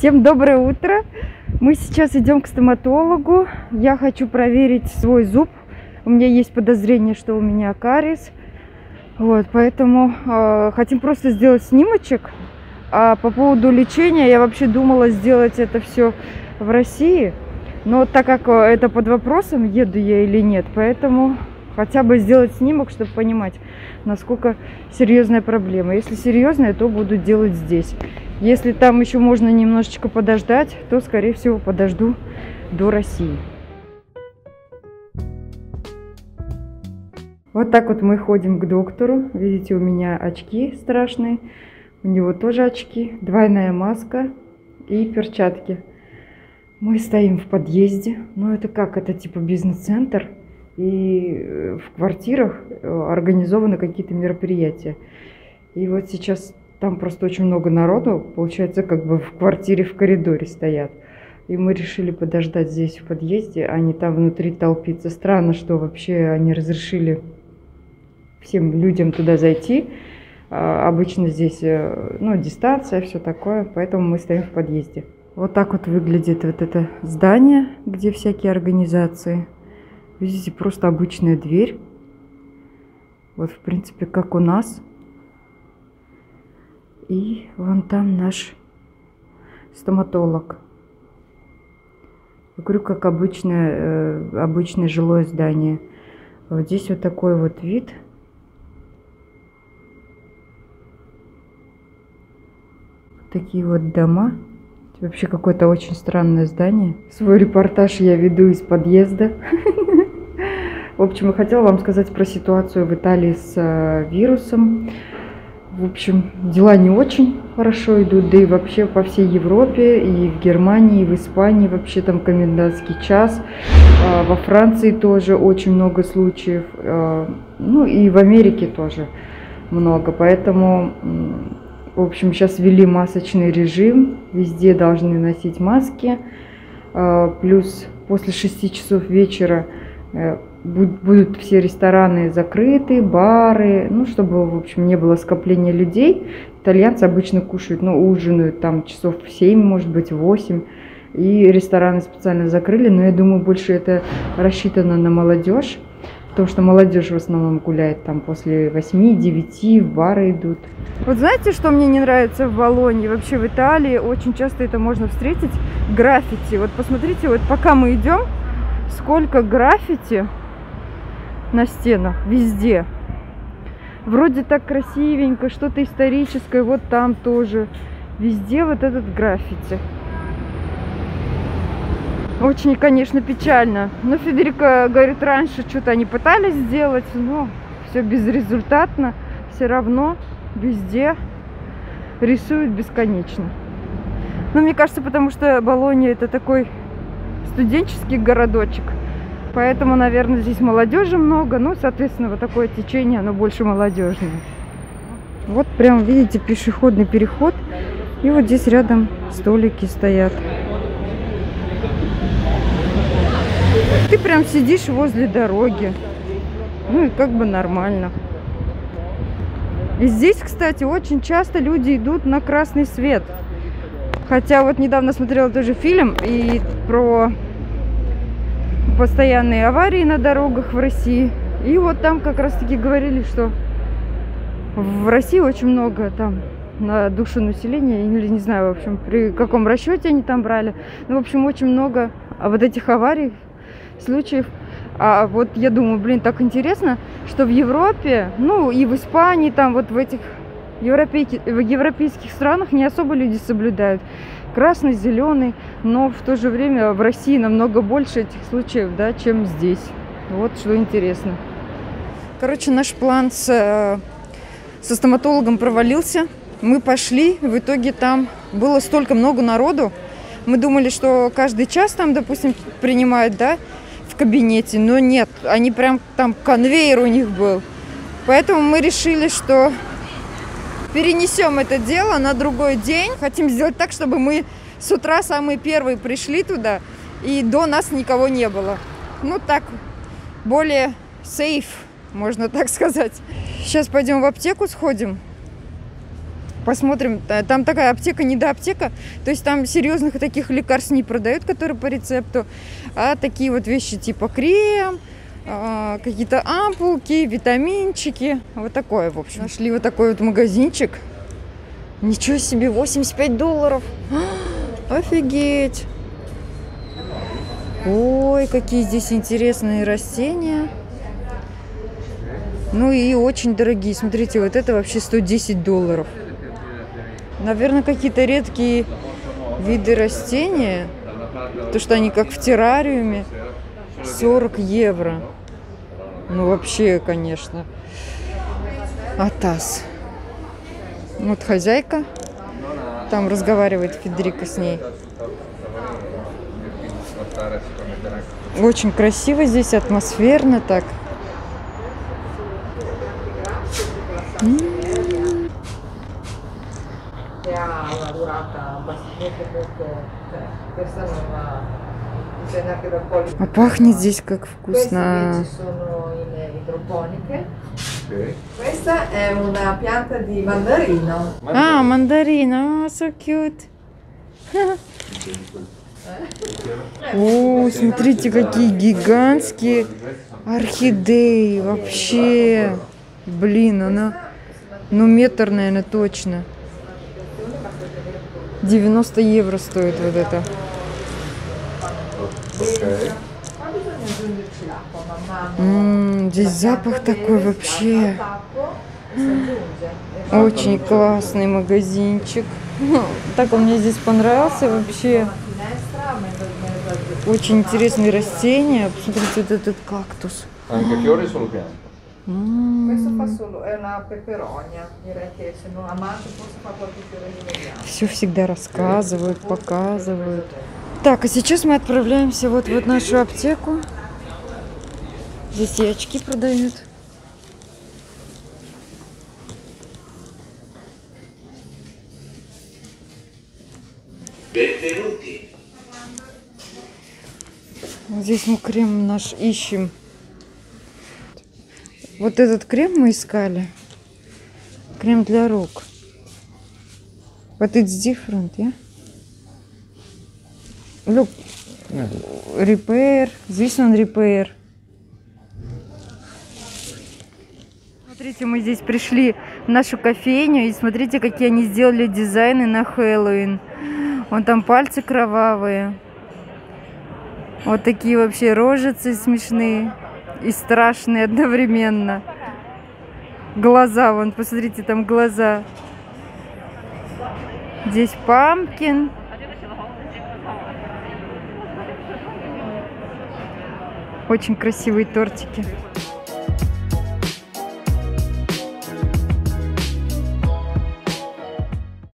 Всем доброе утро! Мы сейчас идем к стоматологу. Я хочу проверить свой зуб. У меня есть подозрение, что у меня кариес. Вот, поэтому хотим просто сделать снимочек. А по поводу лечения я вообще думала сделать это все в России. Но так как это под вопросом, еду я или нет, поэтому хотя бы сделать снимок, чтобы понимать, насколько серьезная проблема. Если серьезная, то буду делать здесь. Если там еще можно немножечко подождать, то, скорее всего, подожду до России. Вот так вот мы ходим к доктору. Видите, у меня очки страшные. У него тоже очки, двойная маска и перчатки. Мы стоим в подъезде. Ну, это как? Это типа бизнес-центр. И в квартирах организованы какие-то мероприятия. И вот сейчас там просто очень много народу. Получается, как бы в квартире в коридоре стоят. И мы решили подождать здесь в подъезде, а не там внутри толпиться. Странно, что вообще они разрешили всем людям туда зайти. Обычно здесь, ну, дистанция, все такое. Поэтому мы стоим в подъезде. Вот так вот выглядит вот это здание, где всякие организации. Видите, просто обычная дверь. Вот, в принципе, как у нас. И вон там наш стоматолог. Я говорю, как обычное жилое здание. Вот здесь вот такой вот вид. Такие вот дома. Вообще какое-то очень странное здание. Свой репортаж я веду из подъезда. В общем, я хотела вам сказать про ситуацию в Италии с вирусом. В общем, дела не очень хорошо идут, да и вообще по всей Европе, и в Германии, и в Испании вообще там комендантский час. Во Франции тоже очень много случаев. Ну и в Америке тоже много. Поэтому, в общем, сейчас ввели масочный режим. Везде должны носить маски. Плюс после 6 часов вечера будут все рестораны закрыты, бары, ну, чтобы, в общем, не было скопления людей. Итальянцы обычно кушают, ну, ужинают там часов в 7, может быть, 8. И рестораны специально закрыли, но я думаю, больше это рассчитано на молодежь, потому что молодежь в основном гуляет там после 8-9, в бары идут. Вот знаете, что мне не нравится в Болонье, вообще в Италии? Очень часто это можно встретить, граффити. Вот посмотрите, вот пока мы идем, сколько граффити на стенах, везде. Вроде так красивенько, что-то историческое, вот там тоже. Везде вот этот граффити. Очень, конечно, печально. Но Федерико говорит, раньше что-то они пытались сделать, но все безрезультатно. Все равно везде рисуют бесконечно. Но мне кажется, потому что Болонья это такой студенческий городочек. Поэтому, наверное, здесь молодежи много. Ну, соответственно, вот такое течение, оно больше молодежное. Вот прям, видите, пешеходный переход. И вот здесь рядом столики стоят. Ты прям сидишь возле дороги. Ну и как бы нормально. И здесь, кстати, очень часто люди идут на красный свет. Хотя вот недавно смотрела тоже фильм и про постоянные аварии на дорогах в России. И вот там как раз таки говорили, что в России очень много там на душу населения, или не знаю, в общем, при каком расчете они там брали. Ну, в общем, очень много вот этих аварий, случаев. А вот я думаю, блин, так интересно, что в Европе, ну и в Испании, там вот в этих европейских странах не особо люди соблюдают красный, зеленый, но в то же время в России намного больше этих случаев, да, чем здесь. Вот что интересно. Короче, наш план со стоматологом провалился. Мы пошли, в итоге там было столько много народу. Мы думали, что каждый час там, допустим, принимают, да, в кабинете, но нет, они прям там конвейер у них был. Поэтому мы решили, что перенесем это дело на другой день. Хотим сделать так, чтобы мы с утра самые первые пришли туда, и до нас никого не было. Ну так, более сейф, можно так сказать. Сейчас пойдем в аптеку сходим. Посмотрим. Там такая аптека, не до аптека. То есть там серьезных таких лекарств не продают, которые по рецепту. А такие вот вещи типа крем, какие-то ампулки, витаминчики. Вот такое, в общем. Нашли вот такой вот магазинчик. Ничего себе, $85. Офигеть. Ой, какие здесь интересные растения. Ну и очень дорогие. Смотрите, вот это вообще $110. Наверное, какие-то редкие виды растения. То, что они как в террариуме. 40 евро. Ну вообще, конечно. Атас. Вот хозяйка. Там разговаривает Федерико с ней. Очень красиво здесь, атмосферно так. А пахнет здесь как вкусно. А, мандарина, so cute. О, смотрите, какие гигантские орхидеи. Вообще, блин, она, ну, метр, наверное, точно. 90 евро стоит вот это. Здесь запах такой вообще. Очень классный магазинчик. Так он мне здесь понравился вообще. Очень интересные растения. Посмотрите, вот этот кактус. Все всегда рассказывают, показывают. Так, а сейчас мы отправляемся вот в нашу аптеку. Здесь и очки продают. Здесь мы крем наш ищем. Вот этот крем мы искали. Крем для рук. But it's different, yeah? Look. Repair. This one repair. Смотрите, мы здесь пришли в нашу кофейню. И смотрите, какие они сделали дизайны на Хэллоуин. Вон там пальцы кровавые. Вот такие вообще рожицы смешные и страшные одновременно. Глаза, вон, посмотрите, там глаза. Здесь пампкин. Очень красивые тортики.